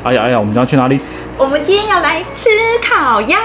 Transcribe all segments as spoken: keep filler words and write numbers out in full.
哎呀哎呀，我们要去哪里？ 我们今天要来吃烤鸭。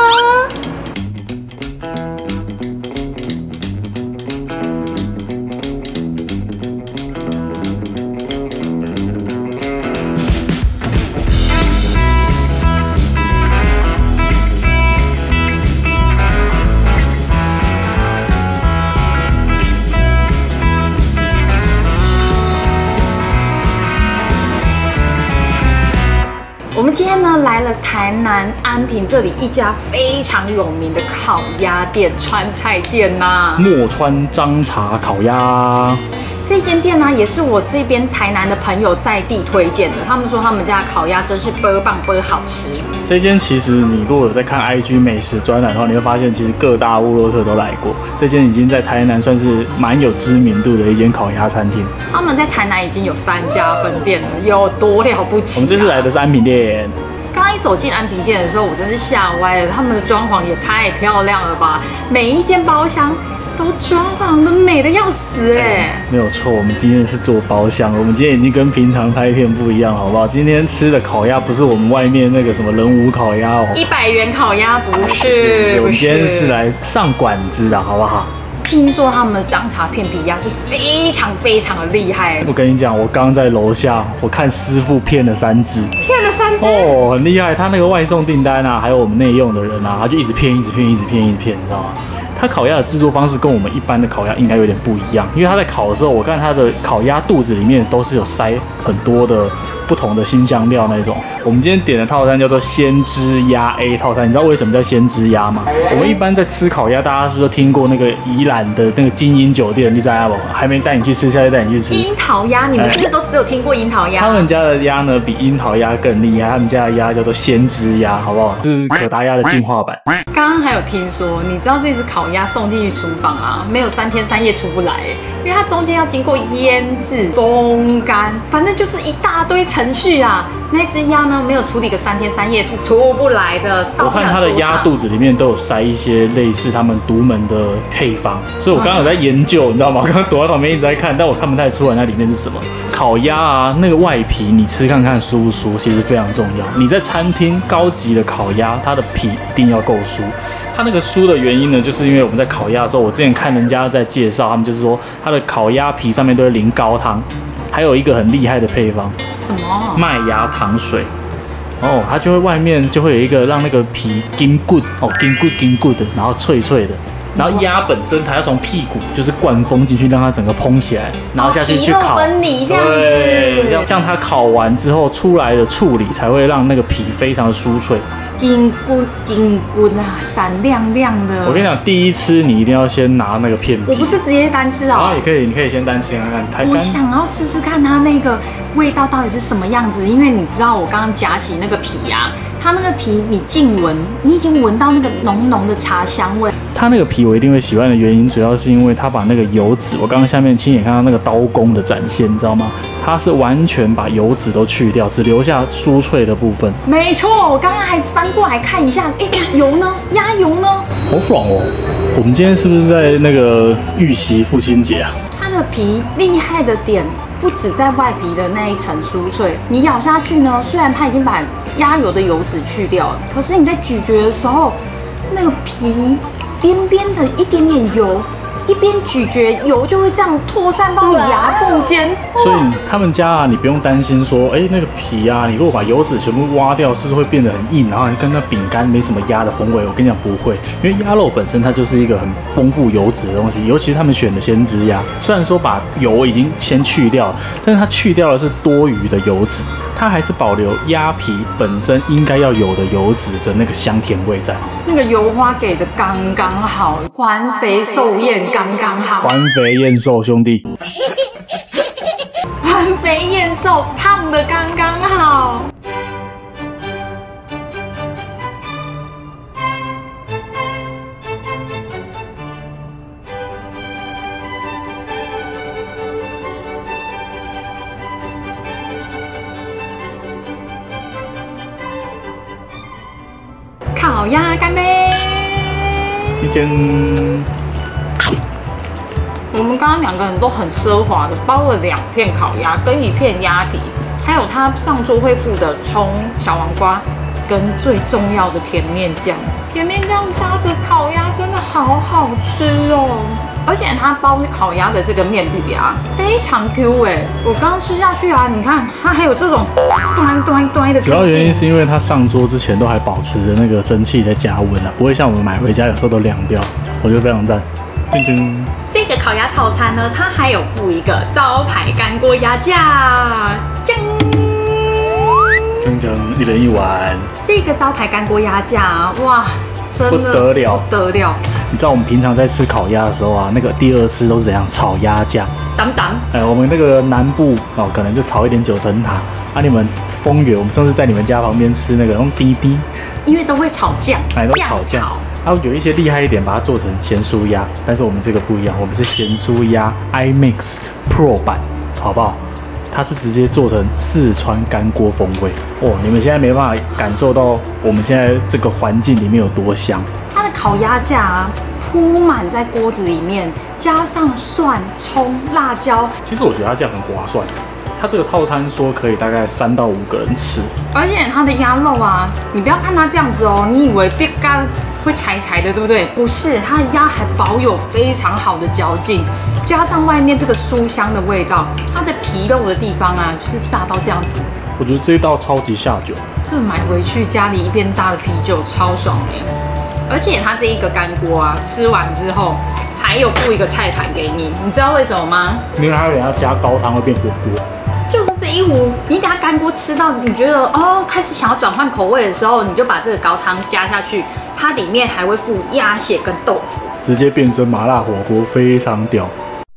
我们今天呢来了台南安平这里一家非常有名的烤鸭店，川菜店呐、啊， 墨川张茶烤鸭。 这间店呢，也是我这边台南的朋友在地推荐的。他们说他们家的烤鸭真是倍棒倍好吃。这间其实你如果有在看 I G 美食专栏的话，你会发现其实各大部落客都来过。这间已经在台南算是蛮有知名度的一间烤鸭餐厅。 他们在台南已经有三家分店了，有多了不起、啊？ 我们这次来的是安平店。 刚刚一走进安平店的时候，我真是吓歪了。他们的装潢也太漂亮了吧！每一间包厢都装潢的美的要死哎、欸！ 没有错，我们今天是做包厢，我们今天已经跟平常拍片不一样，好不好？今天吃的烤鸭不是我们外面那个什么人武烤鸭哦， 一百元烤鸭不是， 不是不是，我们今天是来上馆子的，好不好？ 听说他们的张茶片皮鸭是非常非常的厉害。 我跟你讲，我刚刚在楼下，我看师傅骗了三只， 骗了三只哦，很厉害。他那个外送订单啊，还有我们内用的人啊，他就一直骗，一直骗，一直骗，一直骗，你知道吗？它烤鸭的制作方式跟我们一般的烤鸭应该有点不一样，因为它在烤的时候，我看它的烤鸭肚子里面都是有塞很多的不同的辛香料那种。我们今天点的套餐叫做鲜汁鸭 A 套餐，你知道为什么叫鲜汁鸭吗？我们一般在吃烤鸭，大家是不是都听过那个宜兰的那个精英酒店？你知道吗？还没带你去吃，下次带你去吃。 樱桃鸭，你们是不是都只有听过樱桃鸭？ 他们家的鸭呢，比樱桃鸭更厉害，他们家的鸭叫做鲜汁鸭，好不好？这是可达鸭的进化版。 刚刚还有听说，你知道这只烤鸭送进去厨房啊，没有三天三夜出不来，因为它中间要经过腌制、风干，反正就是一大堆程序啊。那只鸭呢，没有处理个三天三夜是出不来的。 我看它的鸭肚子里面都有塞一些类似他们独门的配方，所以我刚刚有在研究，你知道吗？我刚刚躲在旁边一直在看，但我看不太出来那里面是什么。烤鸭啊，那个外皮你吃看看酥不酥，其实非常重要。你在餐厅高级的烤鸭，它的皮一定要够酥。它那个酥的原因呢，就是因为我们在烤鸭的时候，我之前看人家在介绍，他们就是说它的烤鸭皮上面都会淋高汤，还有一个很厉害的配方， 什么？ 麦芽糖水。哦，它就会外面就会有一个让那个皮筋骨哦，筋骨筋骨的，然后脆脆的。然后鸭本身它要从屁股就是灌风进去，让它整个蓬起来，然后下去去烤， 皮肉分离这样子。 对，要像它烤完之后出来的处理，才会让那个皮非常的酥脆。 筋骨筋骨啊，闪亮亮的。 我跟你讲，第一吃你一定要先拿那个片皮。 我不是直接单吃哦。 啊，也可以，你可以先单吃看看。太干。 我想要试试看它那个味道到底是什么样子，因为你知道我刚刚夹起那个皮啊，它那个皮你近闻，你已经闻到那个浓浓的茶香味。 它那个皮我一定会喜欢的原因，主要是因为它把那个油脂，我刚刚下面亲眼看到那个刀工的展现，你知道吗？它是完全把油脂都去掉，只留下酥脆的部分。 没错，我刚刚还翻过来看一下，哎，油呢？鸭油呢？ 好爽哦！我们今天是不是在那个预习父亲节啊？ 它的皮厉害的点不止在外皮的那一层酥脆，你咬下去呢，虽然它已经把鸭油的油脂去掉了，可是你在咀嚼的时候，那个皮边边的一点点油，一边咀嚼，油就会这样扩散到你牙缝间。 所以他们家啊，你不用担心说，哎，那个皮啊，你如果把油脂全部挖掉，是不是会变得很硬，然后跟那饼干没什么鸭的风味？我跟你讲不会，因为鸭肉本身它就是一个很丰富油脂的东西，尤其是他们选的鲜汁鸭，虽然说把油已经先去掉，但是它去掉的是多余的油脂。它还是保留鸭皮本身应该要有的油脂的那个香甜味在， 那个油花给的刚刚好，环肥瘦燕刚刚好， 环肥燕瘦兄弟， 环肥燕瘦胖的刚刚好。烤鸭干杯！ 一间， 我们刚刚两个人都很奢华的包了两片烤鸭跟一片鸭皮， 还有它上桌会附的葱、小黄瓜，跟最重要的甜面酱。甜面酱搭着烤鸭真的好好吃哦！而且它包烤鸭的这个面皮啊，非常 Q 哎、欸！我刚刚吃下去啊，你看它还有这种端端端的。 主要原因是因为它上桌之前都还保持着那个蒸汽在加温啊，不会像我们买回家有时候都凉掉，我觉得非常赞。叮叮。 这个烤鸭套餐呢，它还有附一个招牌干锅鸭架，酱。 锵锵，一人一碗。 这个招牌干锅鸭架啊，哇，真的不得了， 不得了！ 你知道我们平常在吃烤鸭的时候啊，那个第二次都是怎样炒鸭架？ 当当。 哎，我们那个南部哦，可能就炒一点九层塔。啊，你们丰原，我们上次在你们家旁边吃那个用滴滴， 因为都会炒酱， 哎，都炒酱。然后有一些厉害一点，把它做成咸酥鸭，但是我们这个不一样，我们是咸酥鸭 iMix Pro 版，好不好？它是直接做成四川干锅风味哦，你们现在没办法感受到我们现在这个环境里面有多香。 它的烤鸭架啊，铺满在锅子里面，加上蒜、葱、辣椒。 其实我觉得它这样很划算。它这个套餐说可以大概三到五个人吃， 而且它的鸭肉啊，你不要看它这样子哦，你以为别干会柴柴的，对不对？不是，它的鸭还保有非常好的嚼劲，加上外面这个酥香的味道，它的皮肉的地方啊，就是炸到这样子。 我觉得这一道超级下酒， 这买回去家里一边搭的啤酒超爽哎！而且它这一个干锅啊，吃完之后还有附一个菜盘给你，你知道为什么吗？ 因为它有点要加高汤会变火锅。 就是这一壶，你等下干锅吃到你觉得哦开始想要转换口味的时候，你就把这个高汤加下去，它里面还会附鸭血跟豆腐， 直接变成麻辣火锅，非常屌。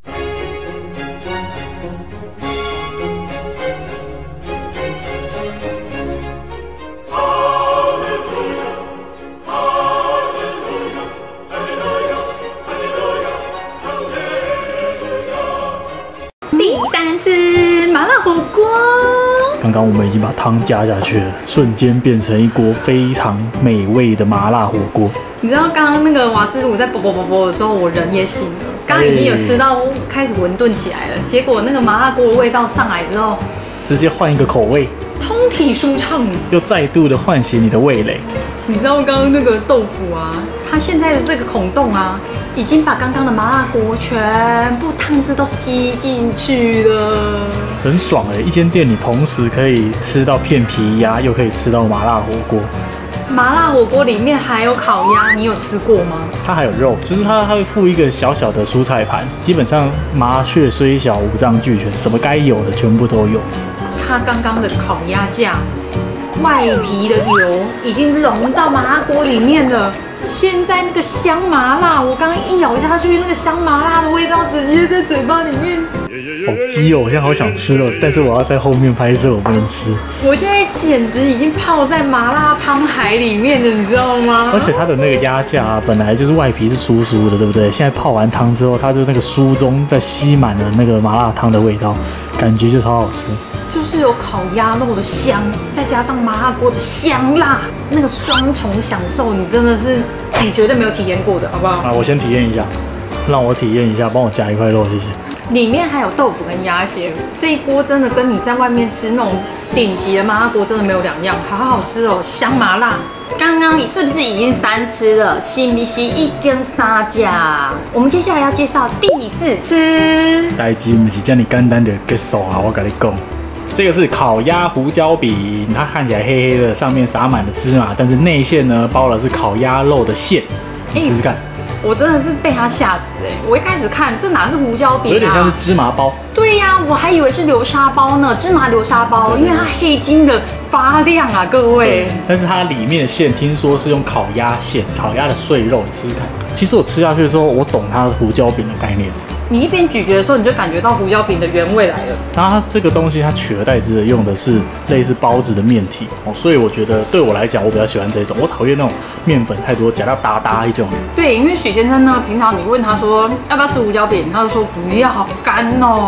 第三次麻辣火锅。 刚刚我们已经把汤加下去了，瞬间变成一锅非常美味的麻辣火锅。 你知道刚刚那个瓦斯炉在啵啵啵啵的时候，我人也醒了，刚刚已经有吃到开始混沌起来了。结果那个麻辣锅的味道上来之后， 直接换一个口味， 通体舒畅， 又再度的唤醒你的味蕾。 你知道刚刚那个豆腐啊，它现在的这个孔洞啊，已经把刚刚的麻辣锅全部汤汁都吸进去了， 很爽哎！一间店你同时可以吃到片皮鸭，又可以吃到麻辣火锅。 麻辣火锅里面还有烤鸭，你有吃过吗？ 它还有肉，就是它它会附一个小小的蔬菜盘，基本上麻雀虽小五脏俱全，什么该有的全部都有。 它刚刚的烤鸭架，外皮的油已经融到麻辣锅里面了。现在那个香麻辣，我刚刚一咬下去，那个香麻辣的味道直接在嘴巴里面。 好鸡哦，我现在好想吃哦，但是我要在后面拍摄，我不能吃。 我现在简直已经泡在麻辣汤海里面了，你知道吗？ 而且它的那个鸭架啊，本来就是外皮是酥酥的，对不对？现在泡完汤之后，它就那个酥中再吸满了那个麻辣汤的味道，感觉就超好吃。 就是有烤鸭肉的香，再加上麻辣锅的香辣，那个双重享受，你真的是你绝对没有体验过的，好不好？ 啊，我先体验一下，让我体验一下，帮我夹一块肉，谢谢。 里面还有豆腐跟鸭血，这一锅真的跟你在外面吃那种顶级的麻辣锅真的没有两样，好好吃哦，香麻辣。刚刚你是不是已经三吃了？是不是一根三甲？我们接下来要介绍第四吃。 代志不是这么简单的结束啊！我跟你讲，这个是烤鸭胡椒饼，它看起来黑黑的，上面撒满了芝麻，但是内馅呢包的是烤鸭肉的馅，你试试看。 我真的是被他吓死哎、欸！我一开始看这哪是胡椒饼啊， 有点像是芝麻包。 对呀、啊，我还以为是流沙包呢，芝麻流沙包，因为它黑金的发亮啊，各位。 但是它里面的馅听说是用烤鸭馅，烤鸭的碎肉，你吃吃看。其实我吃下去之后，我懂它的胡椒饼的概念。 你一边咀嚼的时候，你就感觉到胡椒饼的原味来了。 然后它这个东西，它取而代之的用的是类似包子的面体哦，所以我觉得对我来讲，我比较喜欢这种。我讨厌那种面粉太多，夹到哒哒一种。 对，因为许先生呢，平常你问他说要不要吃胡椒饼，他就说不要，好干哦。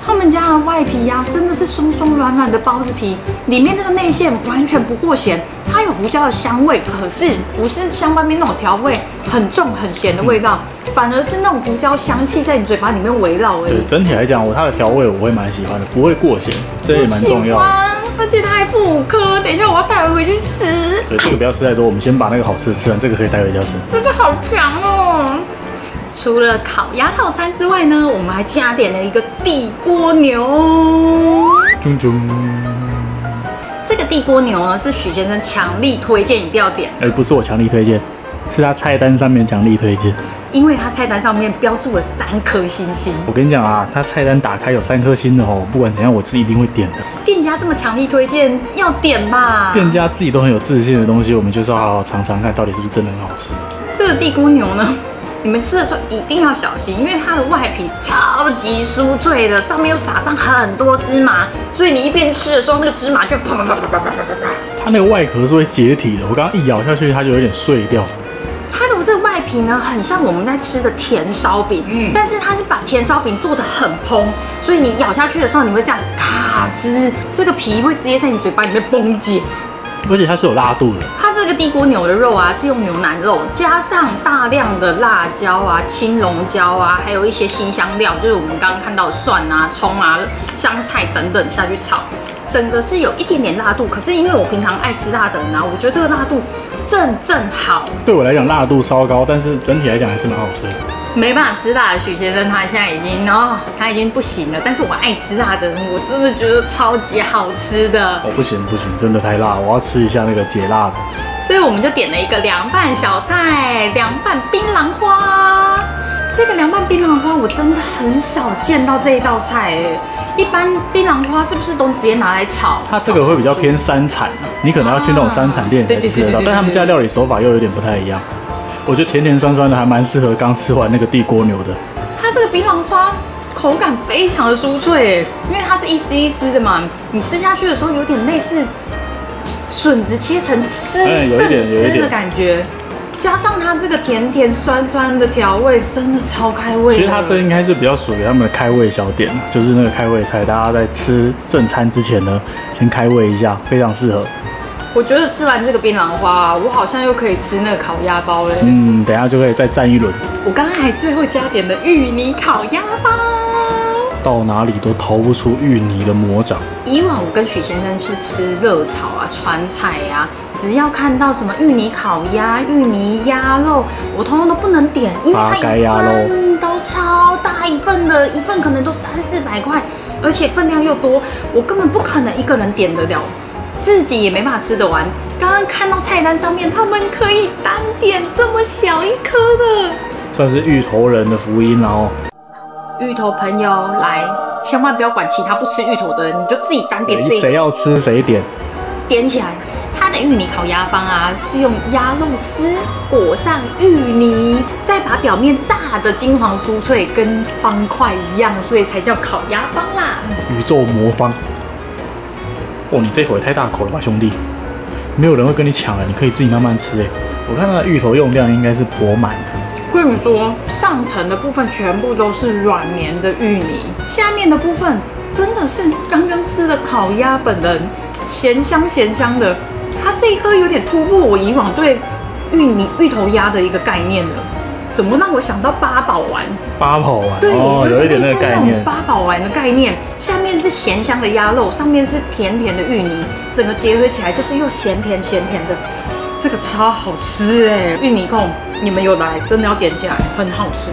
他们家的外皮呀、啊，真的是松松软软的包子皮，里面这个内馅完全不过咸，它有胡椒的香味，可是不是像外面那种调味很重很咸的味道，反而是那种胡椒香气在你嘴巴里面围绕而已。 对，整体来讲，我它的调味我会蛮喜欢的，不会过咸，这也蛮重要的。 而且它还附五颗，等一下我要带回去吃。 对，这个不要吃太多，我们先把那个好吃的吃完，这个可以带回家吃。 这个好强哦！除了烤鸭套餐之外呢，我们还加点了一个地锅牛。 中中， 这个地锅牛呢是许先生强力推荐一定要点， 哎，不是我强力推荐，是他菜单上面强力推荐。 因为他菜单上面标注了三颗星星。 我跟你讲啊，他菜单打开有三颗星的哦，不管怎样我是一定会点的。 店家这么强力推荐，要点吧？ 店家自己都很有自信的东西，我们就是要好好尝尝看，到底是不是真的很好吃。 这个地锅牛呢，你们吃的时候一定要小心，因为它的外皮超级酥脆的，上面又撒上很多芝麻，所以你一边吃的时候，那个芝麻就啪啪啪啪啪啪啪啪。 它那个外壳是会解体的，我刚刚一咬下去，它就有点碎掉。 它的这个外皮呢，很像我们在吃的甜烧饼，嗯，但是它是把甜烧饼做的很蓬，所以你咬下去的时候，你会这样咔吱，这个皮会直接在你嘴巴里面崩解。 而且它是有辣度的。 它这个地锅牛的肉啊，是用牛腩肉加上大量的辣椒啊、青龙椒啊，还有一些辛香料，就是我们刚刚看到的蒜啊、葱啊、香菜等等下去炒。整个是有一点点辣度，可是因为我平常爱吃辣的人啊，我觉得这个辣度正正好。 对我来讲辣度稍高，但是整体来讲还是蛮好吃的。 没办法吃辣的许先生，他现在已经哦，他已经不行了。但是我爱吃辣的人，我真的觉得超级好吃的。 哦，不行不行，真的太辣，我要吃一下那个解辣的。 所以我们就点了一个凉拌小菜，凉拌槟榔花。这个凉拌槟榔花，我真的很少见到这一道菜哎。一般槟榔花是不是都直接拿来炒？ 它这个会比较偏山产啊，你可能要去那种山产店才吃得到，但他们家料理手法又有点不太一样。我觉得甜甜酸酸的还蛮适合刚吃完那个地锅牛的。 它这个槟榔花口感非常的酥脆，因为它是一丝一丝的嘛，你吃下去的时候有点类似笋子切成丝更丝的感觉。加上它这个甜甜酸酸的调味，真的超开胃的。 其实它这应该是比较属于他们的开胃小点，就是那个开胃菜，大家在吃正餐之前呢，先开胃一下，非常适合。 我觉得吃完这个槟榔花、啊，我好像又可以吃那个烤鸭包嘞。 嗯，等一下就可以再蘸一轮。 我刚刚还最后加点的芋泥烤鸭包。 到哪里都逃不出芋泥的魔掌。 以往我跟许先生去吃热炒啊、川菜啊，只要看到什么芋泥烤鸭、芋泥鸭肉，我通通都不能点，因为它一份都超大一份的，一份可能都三四百块，而且分量又多，我根本不可能一个人点得了，自己也没办法吃得完。刚刚看到菜单上面，他们可以单点这么小一颗的， 算是芋头人的福音了哦。 芋头朋友来，千万不要管其他不吃芋头的人，你就自己单点这个。 谁要吃谁点， 点起来。它的芋泥烤鸭方啊，是用鸭肉丝裹上芋泥，再把表面炸的金黄酥脆，跟方块一样，所以才叫烤鸭方啦。 宇宙魔方。哦，你这口也太大口了吧，兄弟！没有人会跟你抢了，你可以自己慢慢吃哎。我看它的芋头用量应该是颇满的。 我跟你说，上层的部分全部都是软绵的芋泥，下面的部分真的是刚刚吃的烤鸭本人，咸香咸香的。它这一颗有点突破我以往对芋泥芋头鸭的一个概念了，怎么让我想到八宝丸？ 八宝丸， 对， 哦，有一点那个概念。 八宝丸的概念，下面是咸香的鸭肉，上面是甜甜的芋泥，整个结合起来就是又咸甜咸甜的。这个超好吃哎！芋泥控，你们有来真的要点起来，很好吃。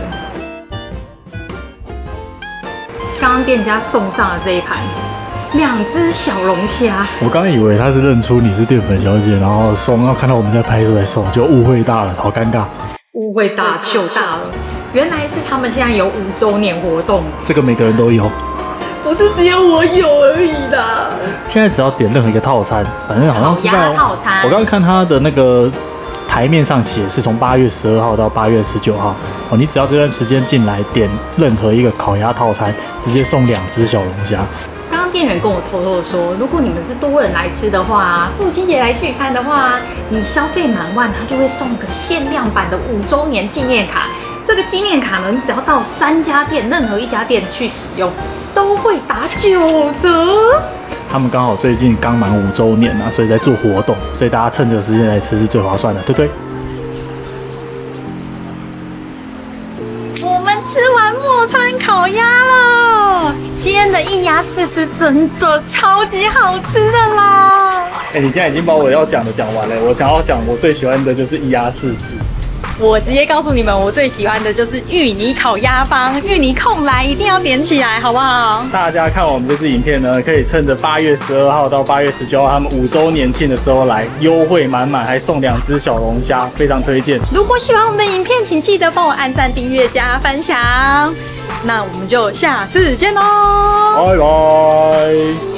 刚刚店家送上了这一盘两只小龙虾， 我刚以为他是认出你是淀粉小姐，然后送，然后看到我们在拍摄才送，就误会大了，好尴尬。 误会大就大了，原来是他们现在有五周年活动， 这个每个人都有。 不是只有我有而已啦。 现在只要点任何一个套餐，反正好像是在套餐。 我刚刚看他的那个台面上写是从八月十二号到八月十九号哦，你只要这段时间进来点任何一个烤鸭套餐，直接送两只小龙虾。 刚刚店员跟我偷偷的说，如果你们是多人来吃的话，父亲节来聚餐的话，你消费满万，他就会送个限量版的五周年纪念卡。这个纪念卡呢，你只要到三家店任何一家店去使用。 都会打九折。 他们刚好最近刚满五周年啊，所以在做活动，所以大家趁这个时间来吃是最划算的，对不对？ 我们吃完墨川烤鸭了，今天的一鸭试吃真的超级好吃的啦！ 哎、欸，你现在已经把我要讲的讲完了，我想要讲我最喜欢的就是一鸭试吃。 我直接告诉你们，我最喜欢的就是芋泥烤鸭方，芋泥控来一定要点起来，好不好？ 大家看我们这支影片呢，可以趁着八月十二号到八月十九号他们五周年庆的时候来，优惠满满，还送两只小龙虾，非常推荐。 如果喜欢我们的影片，请记得帮我按赞、订阅、加分享。那我们就下次见喽， 拜拜。